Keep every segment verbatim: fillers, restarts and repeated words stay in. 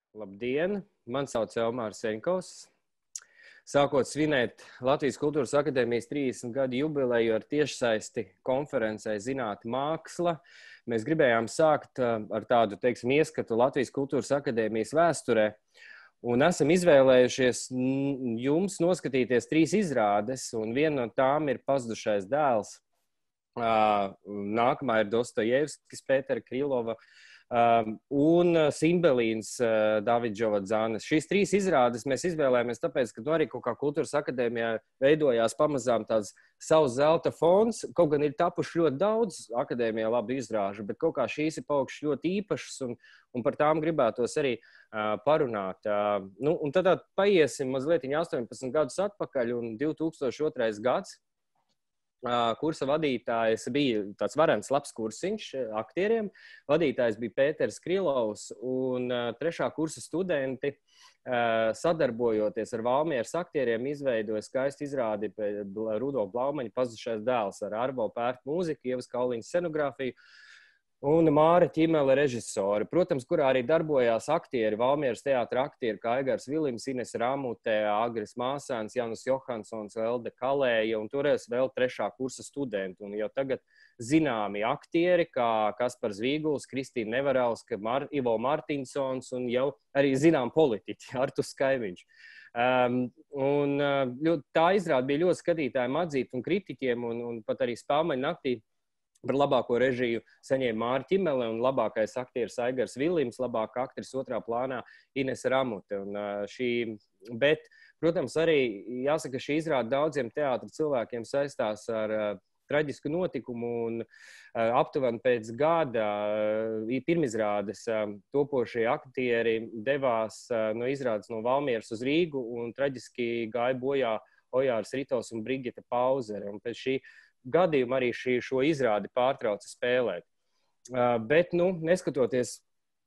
Labdien! Mani sauc Elmārs Senkovs. Sākot svinēt Latvijas Kultūras akadēmijas trīsdesmit gadu jubileju ar tiešsaisti konferencē Zinātne māksla, mēs gribējām sākt ar tādu, teiksim, ieskatu Latvijas Kultūras akadēmijas vēsturē. Un esam izvēlējušies jums noskatīties trīs izrādes, un viena no tām ir Pazudušais dēls. Nākamā ir Dostojevskis, Pētera Krīlova un Simbelīns Davidžova Dzanes. Šīs trīs izrādes mēs izvēlējāmies tāpēc, ka nu, arī kaut kā Kultūras akadēmijā veidojās pamazām tāds savs zelta fonds. Kaut gan ir tapuši ļoti daudz akadēmijā labu izrāžu, bet kaut kā šīs ir palikušas ļoti īpašas un, un par tām gribētos arī uh, parunāt. Uh, nu, un tad paiesim mazliet astoņpadsmit gadus atpakaļ un divi tūkstoši otrais gads. Kursa vadītājs bija tāds varens labs kursiņš aktieriem. Vadītājs bija Pēters Krilovs un trešā kursa studenti sadarbojoties ar Valmieras aktieriem izveidoja skaistu izrādi Rudolfa Blaumaņa Pazudušais dēls ar Arvo Pērtu mūziku, Ievas Kauliņas scenogrāfiju un Māra Ķimele režisori. Protams, kurā arī darbojās aktieri, Valmieras teātra aktieri, kā Aigars Vilims, Ines Ramute, Agris Māsēns, Janus Johansons, Elde Kalēja un toreiz vēl trešā kursa studenti. Un jau tagad zināmi aktieri, kā Kaspars Vīguls, Kristīna Nevarauska, Mar Ivo Martinsons un jau arī zinām politiķi, Artus Skaimiņš. Um, un uh, tā izrāda bija ļoti skatītājiem atzīt un kritiķiem un, un pat arī Spēlmaņa naktī. Par labāko režiju saņēma Māra Ķimele un labākais aktieris Aigars Vilims, labākā aktris otrā plānā Ines Ramute. Un, uh, šī, bet, protams, arī jāsaka, šī izrāda daudziem teātra cilvēkiem saistās ar uh, traģisku notikumu un uh, aptuveni pēc gada uh, pirmizrādes uh, topošie aktieri devās uh, no izrādes no Valmieras uz Rīgu un traģiski gāja bojā Ojārs Ritovs un Brigita Pauzere. Un pēc šī gadījumā arī šī, šo izrādi pārtrauca spēlēt. Uh, bet, nu, neskatoties,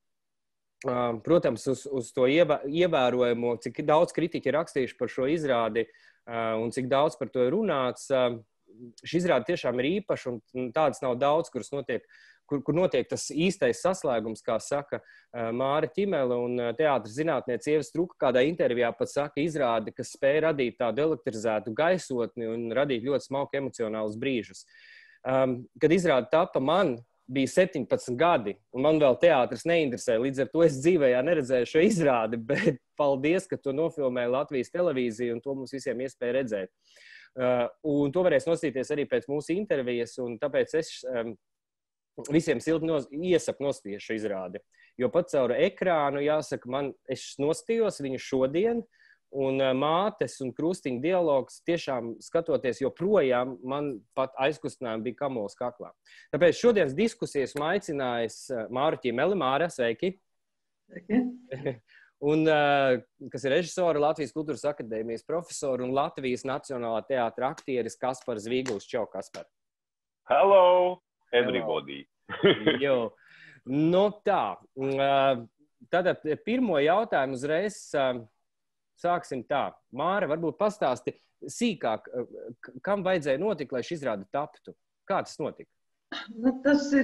uh, protams, uz, uz to ievā, ievērojamo, cik daudz kritiķi ir rakstījuši par šo izrādi uh, un cik daudz par to ir runāts, uh, šī izrāde tiešām ir īpaša un tādas nav daudz, kuras notiek, kur, kur notiek tas īstais saslēgums, kā saka uh, Māra Ķimele un uh, teātras zinātniece Ieva Struka kādā intervijā pat saka izrādi, kas spēja radīt tādu elektrizētu gaisotni un radīt ļoti smalku emocionālus brīžus. Um, kad izrāde tapa, man bija septiņpadsmit gadi, un man vēl teātris neinteresēja, līdz ar to es dzīvējā neredzēju šo izrādi, bet paldies, ka to nofilmēja Latvijas televīzija, un to mums visiem iespēja redzēt. Uh, un to varēs nostīties arī pēc mūsu intervijas, un tāpēc es um, visiem silti nos, iesaku nostīties šo izrādi. Jo pat caur ekrānu, jāsaka, man, es nostījos viņu šodien, un mātes un krustiņu dialogs tiešām skatoties joprojām, man pat aizkustinājumi bija kamols kaklā. Tāpēc šodienas diskusijas esmu aicinājis Māru Ķimeli. Māra, sveiki! Sveiki! Un, kas ir režisora, Latvijas Kultūras akadēmijas profesora un Latvijas Nacionālā teātra aktieris Kaspars Vīguls. Čau, Kaspar! Hello, everybody! Jo, nu tā, tātad pirmo jautājumu uzreiz sāksim tā. Māra, varbūt pastāsti sīkāk, kam vajadzēja notikt, lai šī izrāde taptu? Kā tas notika? Nu, tas ir,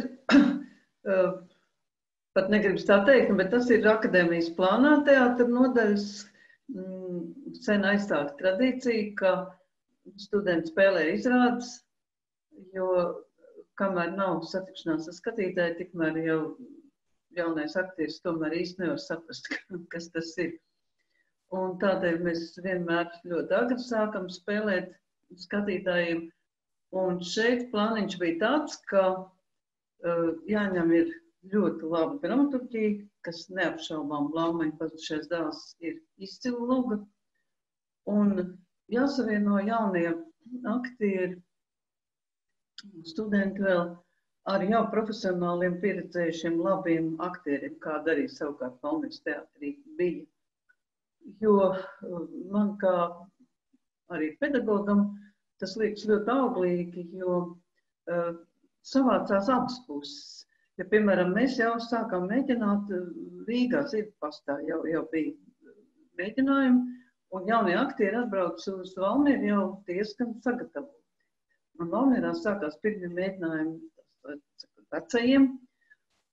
pat negribas tā teikt, bet tas ir akadēmijas plānā teātra nodaļas sen aizstāta tradīcija, ka studenti spēlē izrādes, jo kamēr nav satikšanās ar skatītāju, tikmēr jau jaunais aktieris tomēr īsti nevar saprast, kas tas ir. Un tādēļ mēs vienmēr ļoti agri sākam spēlēt skatītājiem. Un šeit plāniņš bija tāds, ka uh, jāņem ir ļoti laba dramaturģija, kas neapšaubām Blaumaņa Pazudušais dēls ir izcila luga. Un jāsavieno jaunie aktieri, studenti vēl ar jau profesionāliem pieredzējušiem labiem aktieriem, kāda arī savukārt Valmieras teātrī bija. Jo man kā arī pedagogam tas liekas ļoti auglīgi, jo uh, savācās abas puses. Ja, piemēram, mēs jau sākām mēģināt Rīgā Zirgpastā, jau, jau bija mēģinājumi, un jaunie aktieri atbrauc uz Valmieru jau diezgan sagatavoti. Un Valmierā sākās pirmie mēģinājumi vecajiem,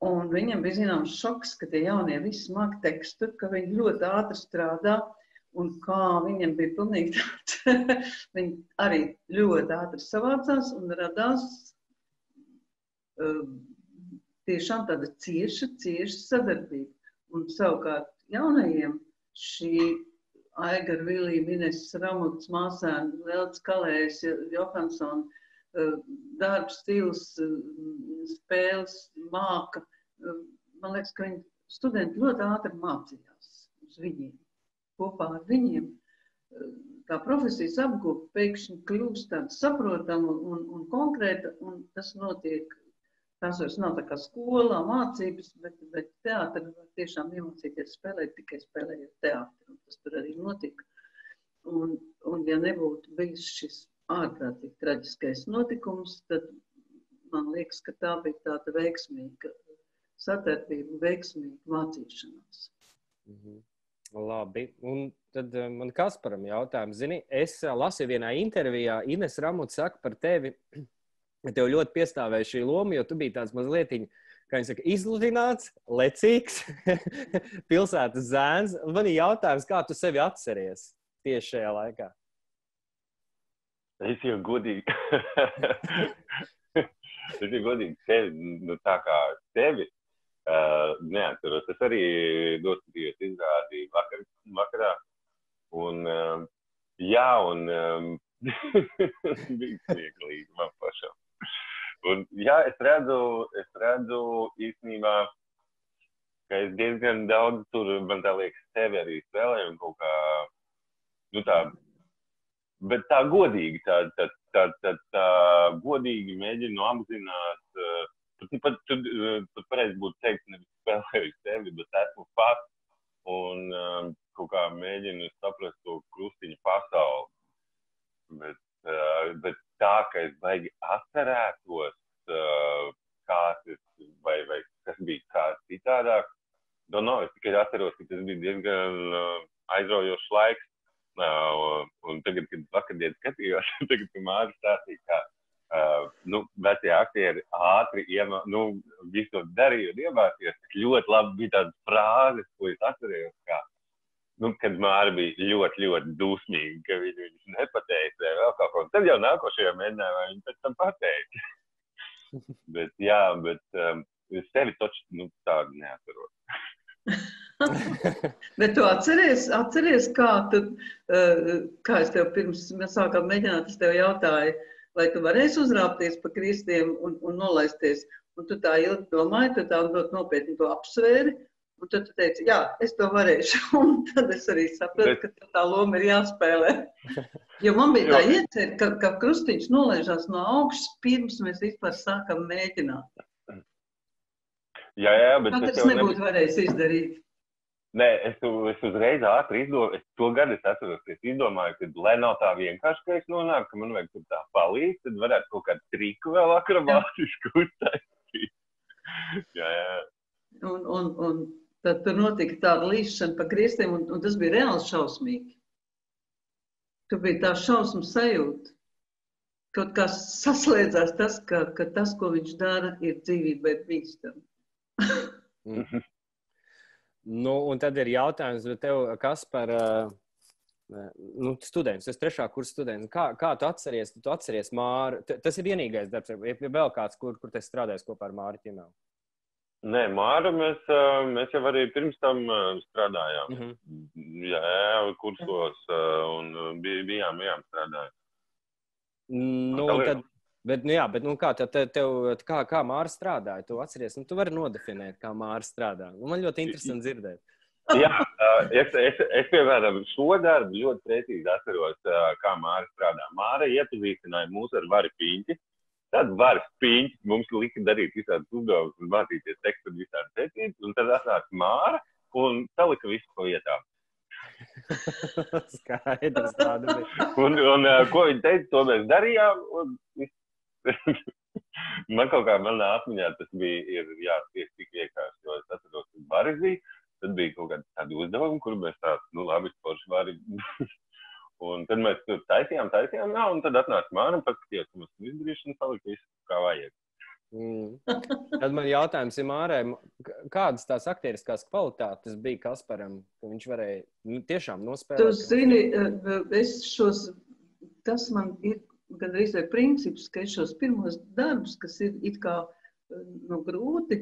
Un viņam bija zināms šoks, ka tie jaunie visi smagi tekstu, ka viņi ļoti ātri strādā un kā viņam bija pilnīgi tāds. Viņi arī ļoti ātri savācās un radās uh, tiešām tāda cieša, cieša sadarbība. Un savukārt jaunajiem šī Aigar, Vilija, Ines, Ramuts, Māsēna, Lelts Kalējs, Johansson, darbs, stils, spēles, māka. Man liekas, ka viņi studenti ļoti ātri mācījās uz viņiem. Kopā ar viņiem tā profesijas apgūve pēkšņi kļūst tāda saprotama un, un konkrēta, un tas notiek. Tās vairs nav tā kā skolā mācības, bet, bet teātri var tiešām iemācīties spēlēt tikai spēlējot teātri. Un tas tur arī notika. Un, un ja nebūtu bijis šis ārprātīgi traģiskais notikums, tad man liekas, ka tā bija tāda veiksmīga sadarbība, veiksmīga mācīšanās. Mhm. Labi. Un tad man Kasparam jautājums. Zini, es lasīju vienā intervijā, Ines Ramuts saka par tevi, tev ļoti piestāvēja šī loma, jo tu biji tāds mazlietiņ, kā viņi saka, izludināts, lecīgs, pilsētas zēns. Man ir jautājums, kā tu sevi atceries tieši šajā laikā? Es jau godīgi, es jau godīgi tevi, nu tā kā tevi uh, neatceros. Es arī doskatījos izrādi vakar, vakarā. Un uh, jā, un um, bija smieklīgi man pašam. Un, jā, es redzu, es redzu īstenībā, ka es diezgan daudz tur, man tā liekas, tevi arī spēlēju un kaut kā, nu tā, bet tā godīgi, tā, tā, tā, tā, tā godīgi mēģinu apzināt, pat, pat, pat, pat pareizi būtu teikt, nevis spēlēju tevi, bet esmu pats un um, kaut kā mēģinu saprast to krustiņu pasauli. Bet, uh, bet tā, ka es baigi atcerētos, uh, kā tas, vai, vai kas bija kā citādāk, no, no, es tikai atceros, ka tas bija diezgan uh, aizraujošs laiks. Uh, un tagad, kad vakardien skatījos, tagad, kad Māris stāstīja, kā uh, nu, vecie aktieri ātri iemā, nu, visu to darīja un iemācījās, ļoti labi bija tādas frāzes, ko es atcerējos, kā nu, kad Māra bija ļoti, ļoti dusmīga, ka viņi viņš nepateica vēl kaut ko. Tad jau nākošajā mēģinājumā viņi pēc tam pateica. Bet jā, bet um, es tevi toči, nu, tādu neatceros. Bet tu atceries, atceries kā, tu, uh, kā es tev pirms mēs sākām mēģināt, es tev jautāju, vai tu varēsi uzrāpties pa kristiem un, un nolaisties. Un tu tā ilgi domāji, tu tā nopietni to apsvēri. Un tad tu teici, jā, es to varēšu. Un tad es arī sapratu, bet... ka tā loma ir jāspēlē. Jo man bija tā iecer, ka, ka krustiņš nolaižās no augšas, pirms mēs vispār sākam mēģināt. Jā, jā, bet... Kā tas nebūtu nebija... varējis izdarīt? Nē, es, es uzreiz ātri izdomāju, es to gadu es atceros, es izdomāju, ka, lai nav tā vienkārši, ka es nonāku, ka man vajag tur tā palīdz, tad varētu kaut kādu triku vēl akrobātisku uztaisīt. Jā, jā. Un, un, un tad tur notika tāda līšana pa griestiem, un, un tas bija reāli šausmīgi. Tur bija tā šausmu sajūta. Kaut kā saslēdzās tas, ka, ka tas, ko viņš dara, ir dzīvībai bīstami. Mm. Nu, un tad ir jautājums, bet tev, kas par uh, nu, students, tas trešā kursa students, kā, kā tu atceries, tu atceries Māru, T tas ir vienīgais darbs, ir vēl kāds, kur, kur tu strādājies kopā ar Māru Ķimelu? Nē, Māru mēs, mēs jau arī pirms tam strādājām. Mm-hmm. Jā, kursos un bij, bijām, bijām strādājām. Nu, un tad, bet, nu jā, bet, nu kā, tev, tev, kā, kā Māra strādāja, tu atceries, nu, tu vari nodefinēt, kā Māra strādā. Nu, man ļoti interesanti dzirdēt. Jā, es, es, es piemēram, šo darbu ļoti precīzi atceros, kā Māra strādā. Māra iepazīstināja mūs ar Vari Piņķi. Tad Varis Piņķis mums lika darīt visādas uzdevumus un mācīties tekstu un visādi secības, un tad atnāca Māra un salika visu pa vietām. Skaidrs, tāda bija. Un, un ko viņi teica, to mēs darījām, un man kaut kā manā atmiņā tas bija, ir jāspies tik vienkārši, jo es atceros, ka Varis bija, tad bija kaut kādi tādi uzdevumi, kuru mēs tāds, nu labi, forši Vari. Un tad mēs tur taisījām, taisījām, jā, un tad atnāca Māra un paskatījās, ka mums izdarīšana salika visu kā vajag. Mm. Tad man jautājums ir Mārai, kādas tās aktieriskās kvalitātes bija Kasparam, ka viņš varēja nu, tiešām nospēlēt? Tu zini, es šos, tas man ir gandrīz vai princips, ka es šos pirmos darbus, kas ir it kā nu, grūti,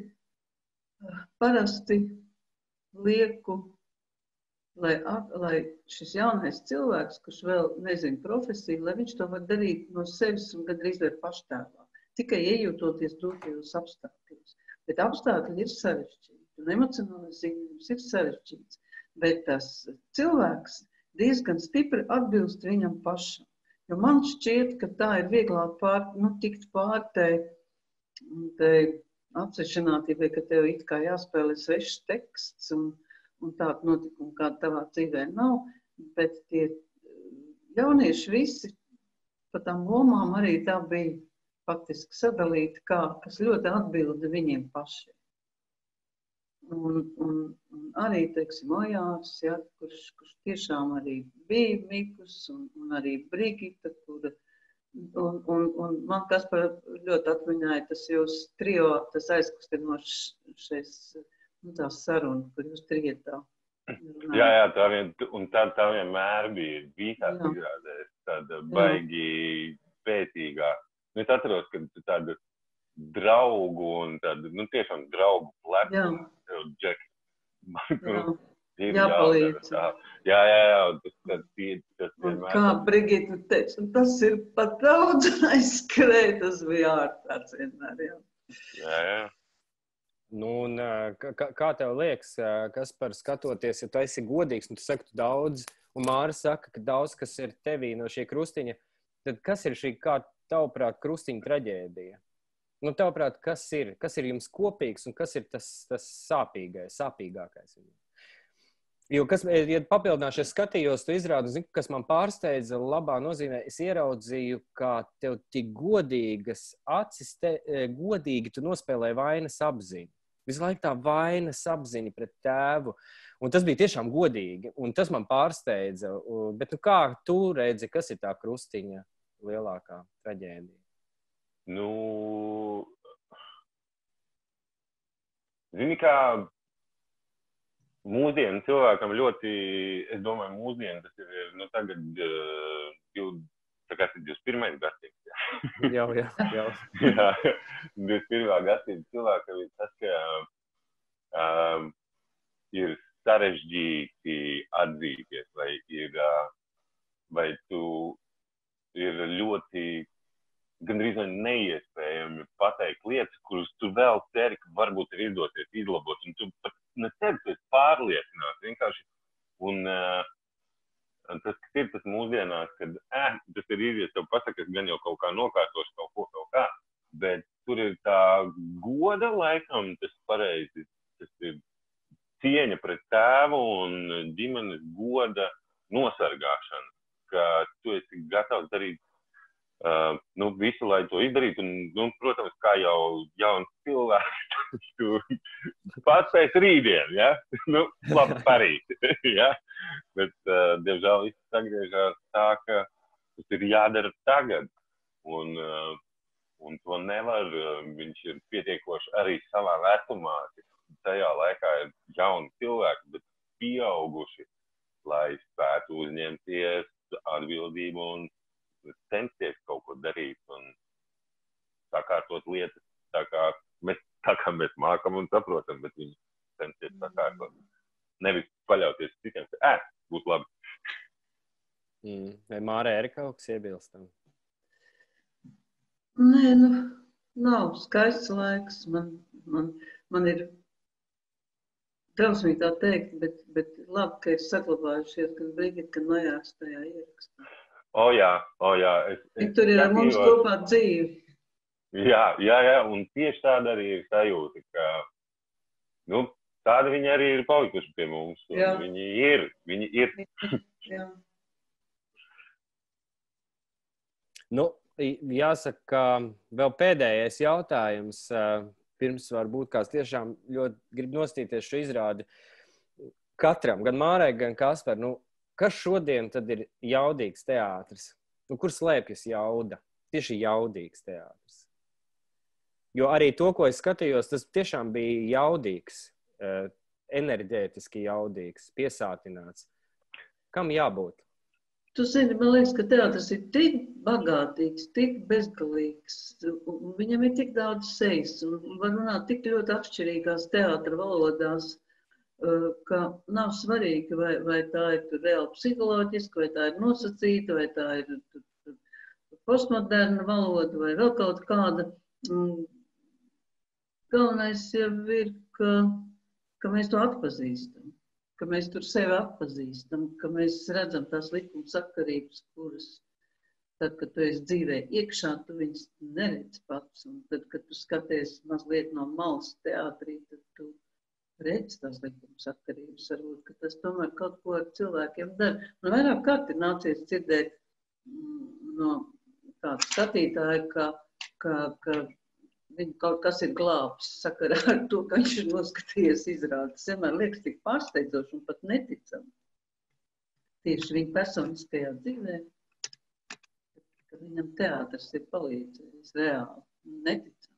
parasti lieku, lai, lai šis jaunais cilvēks, kurš vēl nezina profesiju, lai viņš to var darīt no sevis un gandrīz vai paštēlā. Tikai iejūtoties dotajos apstākļos. Bet apstākļi ir sarežģīti, un emocionālais ziņojums ir sarežģīts. Bet tas cilvēks diezgan stipri atbilst viņam pašam. Jo man šķiet, ka tā ir vieglāk pār, nu, tikt pār tai, tai atsevišķinātībai, ka tev it kā jāspēlē svešs teksts un, un tādu notikumu, kāda tavā dzīvē nav. Bet tie jaunieši visi pa tām lomām arī tā bija faktiski sadalīti, kā, kas ļoti atbilda viņiem pašiem. Un, un, un arī, teiksim, Ojārs, ja, kurš, kurš tiešām arī bija Mikus un, un arī Brigita, kura, un, un, un man kas par ļoti atmiņāja tas jūs trio, tas aizkustinošs šais, nu, tā saruna, kur jūs trietā. Jā, jā, tā vien, un tā, tā vienmēr bija, bija tās izrādēs, tāda baigi pētīgā. Nu, es atceros, ka tādu draugu un tādu, nu, tiešām draugu pleku. Jā. Džek, man, jā. Jāpalīdz. Jā, jā, jā, tas, tas, tas, tas vienmēr. Kā Brigita teica, tas ir pat daudz aizskrēja, tas bija ārkārts vienmēr, jā. Jā, jā. Nu, un kā, kā tev liekas, kas par skatoties, ja tu esi godīgs, un tu saki, tu daudz, un Māra saka, ka daudz, kas ir tevī no šī krustiņa, tad kas ir šī kā tavuprāt krustiņa traģēdija? Nu, tavuprāt, kas ir, kas ir jums kopīgs un kas ir tas, tas sāpīgais, sāpīgākais? Jo, kas, ja papildināšu, es skatījos, tu izrādi, zinu, kas man pārsteidza labā nozīmē, es ieraudzīju, kā tev tik godīgas acis, te, godīgi tu nospēlēji vainas apziņu. Visu laiku tā vainas apziņa pret tēvu. Un tas bija tiešām godīgi, un tas man pārsteidza. Bet nu, kā tu redzi, kas ir tā krustiņa lielākā traģēdija? Nu, zini, kā mūsdienu cilvēkam ļoti, es domāju, mūsdienu tas ir, nu, tagad, uh, tā kā tas ir divdesmit pirmais gadsimts. jau, jā, jau. jā, divdesmit pirmā gadsimta cilvēkam ir tas, ka uh, ir sarežģīti atzīties, vai ir, uh, vai tu ir ļoti gandrīz neiespējami pateikt lietas, kuras tu vēl ceri, ka varbūt ir izdosies izlabot, un tu pat ne ceri, tu esi pārliecināts vienkārši. Un uh, tas, kas ir tas mūsdienās, kad eh, tas ir īzies, tev pasaka, gan jau kaut kā nokārtoši kaut ko, kaut kā, bet tur ir tā goda laikam, tas pareizi, tas ir cieņa pret tēvu un ģimenes goda nosargāšana, ka tu esi gatavs darīt uh, nu, visu, lai to izdarītu. Un, nu, protams, kā jau jauns cilvēks, tu paspēs rītdien, ja? Nu, labi, parīt, ja? Bet, uh, diemžēl, viss sagriežās tā, ka tas ir jādara tagad. Un, uh, un to nevar, uh, viņš ir pietiekoši arī savā vecumā. Tajā laikā ir jauni cilvēki, bet pieauguši, lai spētu uzņemties atbildību un censties kaut ko darīt un sakārtot lietas tā kā mēs, tā kā mēs mākam un saprotam, bet viņi censties sakārtot. Nevis paļauties citiem, ka, ē, būs labi. Mm. Vai Mārai ir kaut kas iebilstam? Nē, nu, nav skaists laiks. Man, man, man ir drausmīgi tā teikt, bet, bet labi, ka ir saglabājušies gan Brigita, gan Ojārs tajā ierakstā. O jā, o jā. Es, es tur ir ar mums kopā dzīvi. Jā, jā, jā, un tieši tāda arī ir sajūta, ka, nu, tāda viņi arī ir palikuši pie mums. Viņi ir, viņi ir. Jā. Nu, jāsaka, ka vēl pēdējais jautājums, pirms varbūt kāds tiešām ļoti grib nostīties šo izrādi. Katram, gan Mārai, gan Kasper, nu, kas šodien tad ir jaudīgs teātris? Nu, kur slēpjas jauda? Tieši jaudīgs teātris. Jo arī to, ko es skatījos, tas tiešām bija jaudīgs, enerģētiski jaudīgs, piesātināts. Kam jābūt? Tu zini, man liekas, ka teātris ir tik bagātīgs, tik bezgalīgs, un viņam ir tik daudz sejas, un var runāt tik ļoti atšķirīgās teātra valodās, ka nav svarīgi, vai, vai tā ir reāli psiholoģiski, vai tā ir nosacīta, vai tā ir postmoderna valoda, vai vēl kaut kāda. Galvenais jau ir, ka, ka mēs to atpazīstam, ka mēs tur sevi atpazīstam, ka mēs redzam tās likuma sakarības, kuras tad, kad tu esi dzīvē iekšā, tu viņas neredz pats. Un tad, kad tu skaties mazliet no malas teātrī, tad tu redz tās likuma sakarības. Varbūt, ka tas tomēr kaut ko ar cilvēkiem dara. Man vairāk kārt ir nācies dzirdēt no kāda skatītāja, ka, ka, ka viņu kaut kas ir glābs sakarā ar to, ka viņš ir noskatījies izrādes. Vienmēr liekas tik pārsteidzoši un pat neticam. Tieši viņa personiskajā dzīvē, ka viņam teātris ir palīdzējis reāli. Neticam.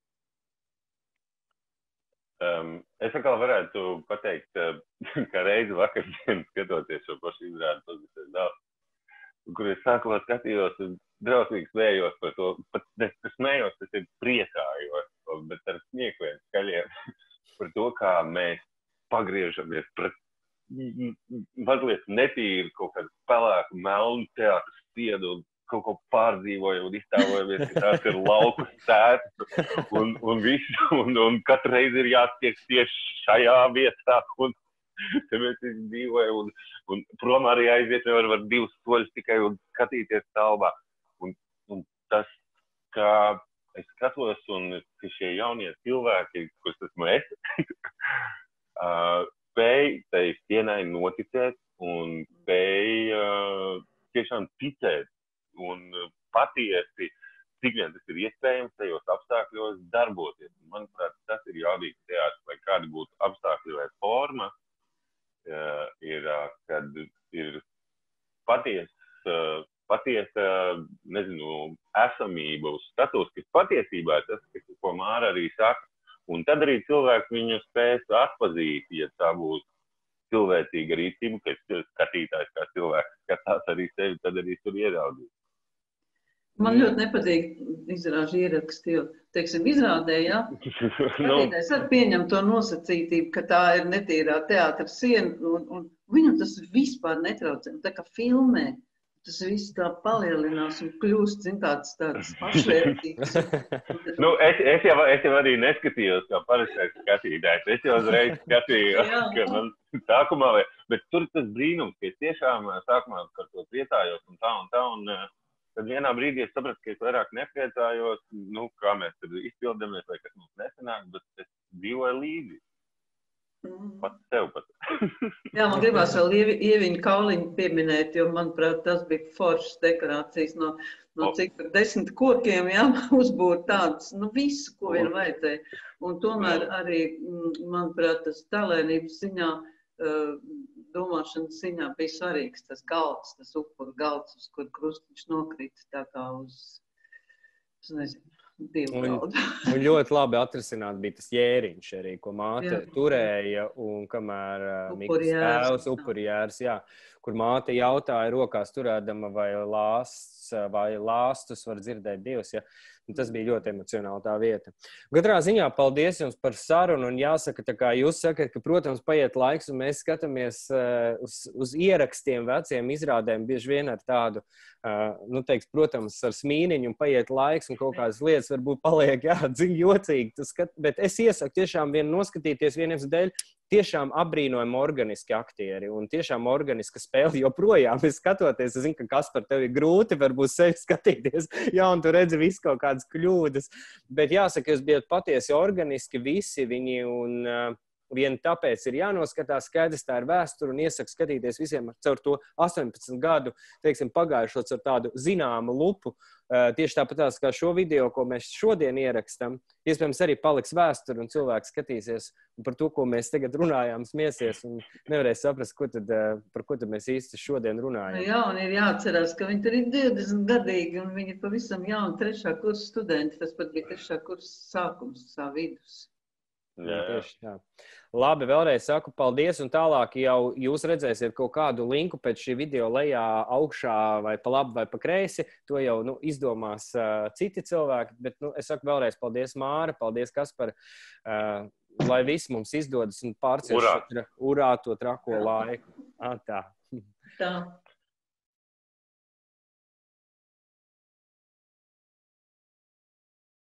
Um, es atkal varētu pateikt, ka reizi vakardien skatoties šo pašu izrādi, tas daudz, kur es sākumā skatījos un drausmīgi smējos par to, pat es smējos, tas ir priekā, jo, bet ar smiekliem skaļiem par to, kā mēs pagriežamies pret mazliet netīru kaut kādu pelēku, melnu teātru stiedu un kaut ko pārdzīvojam un iztēlojamies, ka tās ir lauku sētas un, un visu, un, un katru reizi ir jāstiek tieši šajā vietā, un te mēs visi dzīvojam, un, un prom arī aiziet nevar var divus soļus tikai un skatīties talvā. Un, un tas, kā es skatos, un ka šie jaunie cilvēki, kurus esmu es, spēj tai stienai noticēt un spēj uh, tiešām ticēt un patiesi, cik vien tas ir iespējams tajos apstākļos darboties. Manuprāt, tas ir jaudīgs teātris, lai kādi būtu apstākļi vai forma, uh, ir, uh, kad ir paties, uh, patiesa, nezinu, esamība uz status, kas patiesībā tas, kas, ko Māra arī saka, un tad arī cilvēks viņu spēs atpazīt, ja tā būs cilvēcīga rīcība, ka skatītājs kā cilvēks skatās arī sevi, tad arī tur ieraudzīt. Man ļoti nepatīk izrāžu ieraksti, jo, teiksim, izrādē, jā, skatītājs var pieņemt to nosacītību, ka tā ir netīrā teātra siena, un, un viņu tas vispār netraucē, tā kā filmē. Tas viss tā palielinās un kļūst, zin, tāds tāds pašvērtīgs. nu, es, es, jau, es jau arī neskatījos kā parastais skatītājs. Es jau uzreiz skatījos, ka man sākumā, bet tur tas brīnums, ka es tiešām sākumā par to priecājos un tā un tā, un tad vienā brīdī es sapratu, ka es vairāk nepriecājos, nu, kā mēs tad izpildamies vai kas mums nesanāk, bet es dzīvoju līdzi. Pats tev pat. Jā, man gribās vēl Ieviņu Kauliņu pieminēt, jo, manuprāt, tas bija foršas dekorācijas no, no cik par desmit kokiem, jā, uzbūrt tāds, nu, visu, ko vien vajadzēja. Un tomēr arī, manuprāt, tas talēnības ziņā, domāšanas ziņā bija svarīgs tas galds, tas upuru galds, uz kur krustiņš nokrita tā kā uz, es nezinu, Un, un ļoti labi atrisināt bija tas jēriņš arī, ko māte jā. turēja, un kamēr Mikas tēvs, upurjērs, jā, kur māte jautāja rokās turēdama, vai lāsts, vai lāstus var dzirdēt Dievs, ja. Un tas bija ļoti emocionāli tā vieta. Katrā ziņā paldies jums par sarunu, un jāsaka, tā kā jūs sakat, ka, protams, paiet laiks, un mēs skatāmies uh, uz, uz ierakstiem veciem izrādēm, bieži vien ar tādu, uh, nu, teiks, protams, ar smīniņu, un paiet laiks, un kaut kādas lietas varbūt paliek, jā, dziļi jocīgi, skat, bet es iesaku tiešām vienu noskatīties vieniem dēļ, tiešām apbrīnojami organiski aktieri un tiešām organiska spēle joprojām. Es skatoties, es zinu, ka kas par tevi ir grūti, varbūt sevi skatīties, jā, un tu redzi visu kaut kādas kļūdas, bet jāsaka, jūs bijat patiesi organiski visi viņi un uh, vien tāpēc ir jānoskatās, skaidrs tā ir vēsture un iesaku skatīties visiem caur to astoņpadsmit gadu, teiksim, pagājušo caur tādu zināmu lupu. Tieši tāpatās kā šo video, ko mēs šodien ierakstam, iespējams arī paliks vēsture un cilvēks skatīsies un par to, ko mēs tagad runājām, smiesies un nevarēs saprast, ko tad, par ko tad mēs īsti šodien runājam. Jā, un ir jāatcerās, ka viņi tur ir divdesmit gadīgi un viņi ir pavisam jauni trešā kursa studenti. Tas pat bija trešā kursa sākums, sā vidus. Jā, jā. Tieši tā. Labi, vēlreiz saku paldies, un tālāk jau jūs redzēsiet kaut kādu linku pēc šī video lejā augšā vai pa labi vai pa kreisi. To jau nu, izdomās uh, citi cilvēki, bet nu, es saku vēlreiz paldies Māra, paldies Kaspar, uh, lai viss mums izdodas un pārcieš urā. Urā to trako laiku. Ah, tā. Tā.